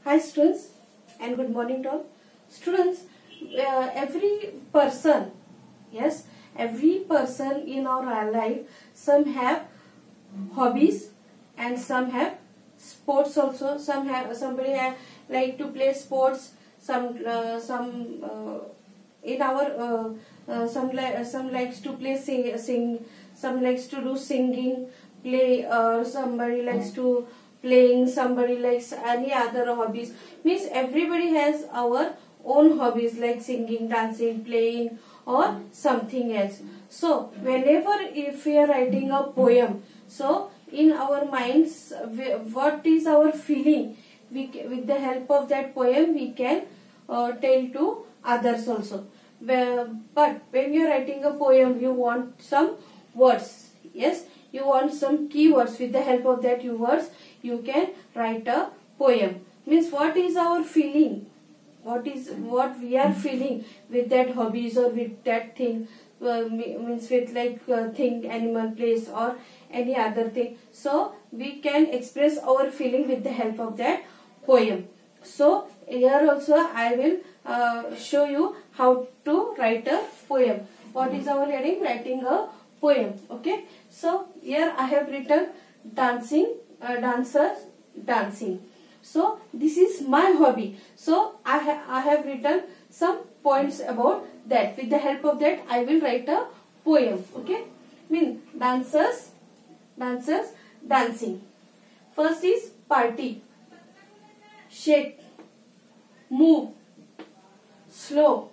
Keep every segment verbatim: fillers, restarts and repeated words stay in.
Hi students, and good morning to all. Students, uh, every person, yes, every person in our life, some have hobbies and some have sports also. Some have, somebody have, like to play sports, some, uh, some uh, in our, uh, uh, some, li some likes to play sing, sing, some likes to do singing, play, or somebody likes to playing, somebody likes any other hobbies. Means everybody has our own hobbies like singing, dancing, playing or something else. So whenever if we are writing a poem, so in our minds what is our feeling, we with the help of that poem we can uh, tell to others also. But when you are writing a poem, you want some words, yes, you want some keywords. With the help of that words you can write a poem. Means what is our feeling, what is what we are feeling with that hobbies or with that thing, uh, means with like uh, thing, animal, place or any other thing. So we can express our feeling with the help of that poem. So here also I will uh, show you how to write a poem. What is our heading? Writing a poem. Okay. So here I have written dancing, uh, dancers, dancing. So this is my hobby. So I, ha I have written some points about that. With the help of that I will write a poem. Okay. Mean dancers, dancers, dancing. First is party. Shake, move, slow,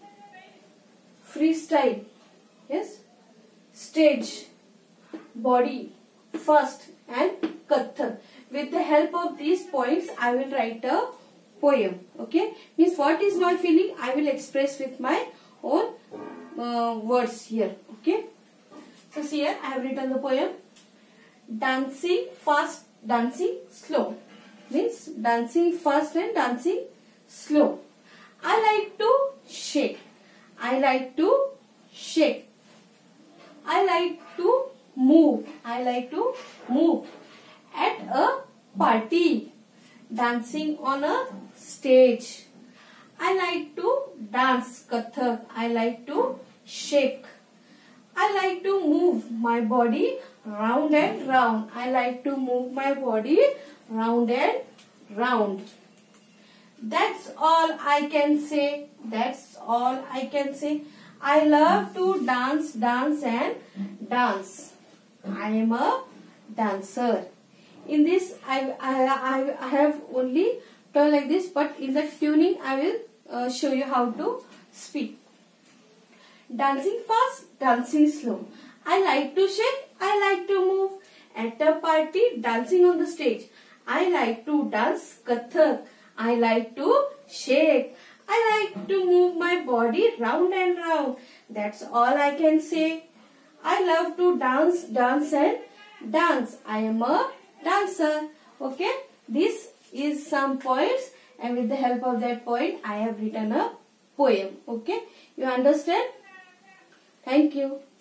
freestyle, yes, stage, body, fast and Kathak. With the help of these points I will write a poem. Okay, means what is my feeling I will express with my own uh, words here. Okay, so see here I have written the poem. Dancing fast, dancing slow. Means dancing fast and dancing slow. I like to shake. I like to shake. I like to move. I like to move. At a party. Dancing on a stage. I like to dance Kathak. I like to shake. I like to move my body round and round. I like to move my body round and round. That's all I can say. That's all I can say. I love to dance, dance and dance. I am a dancer. In this I, I, I have only done like this, but in the tuning I will uh, show you how to speak. Dancing fast, dancing slow. I like to shake, I like to move. At a party, dancing on the stage. I like to dance Kathak. I like to shake. I like to move my body round and round. That's all I can say. I love to dance, dance and dance. I am a dancer. Okay. This is some points, and with the help of that point I have written a poem. Okay. You understand? Thank you.